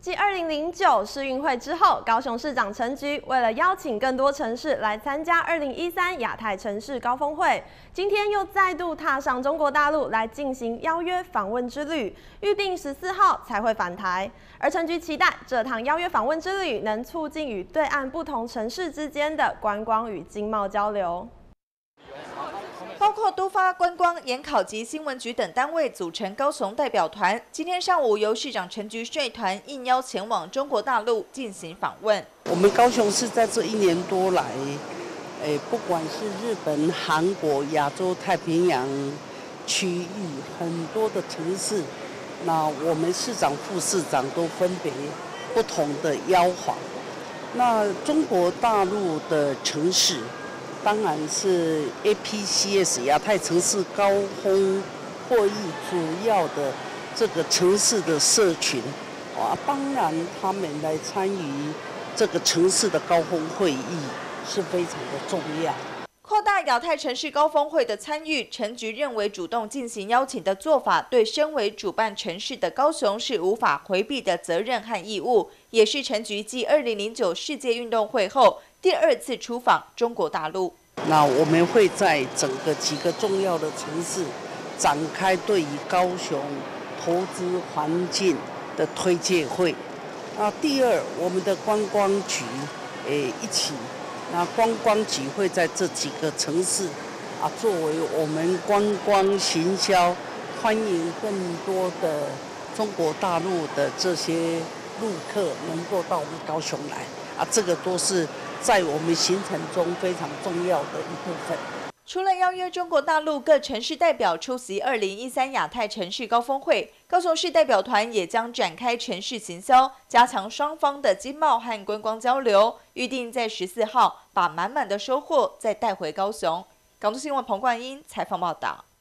继2009世运会之后，高雄市长陈菊为了邀请更多城市来参加2013亚太城市高峰会，今天又再度踏上中国大陆来进行邀约访问之旅，预定14号才会返台。而陈菊期待这趟邀约访问之旅能促进与对岸不同城市之间的观光与经贸交流。 包括都发观光、研考及新闻局等单位组成高雄代表团，今天上午由市长陈菊率团应邀前往中国大陆进行访问。 我们高雄市在这1年多来，不管是日本、韩国、亚洲太平洋区域很多的城市，那我们市长、副市长都分别不同的邀访。那中国大陆的城市。 当然是 APCS 亚太城市高峰会议主要的这个城市的社群啊，当然他们来参与这个城市的高峰会议是非常的重要。 扩大亚太城市高峰会的参与，陈菊认为主动进行邀请的做法，对身为主办城市的高雄是无法回避的责任和义务，也是陈菊继2009世界运动会后。 第2次出访中国大陆， 那我们会在整个几个重要的城市展开对于高雄投资环境的推介会。那第2，我们的观光局一起，那观光局会在这几个城市作为我们观光行销，欢迎更多的中国大陆的这些陆客能够到我们高雄来这个都是。 在我们行程中非常重要的一部分。 除了邀约中国大陆各城市代表出席2013亚太城市高峰会，高雄市代表团也将展开城市行销，加强双方的经贸和观光交流。预定在14号把满满的收获再带回高雄。港都新闻彭冠英采访报道。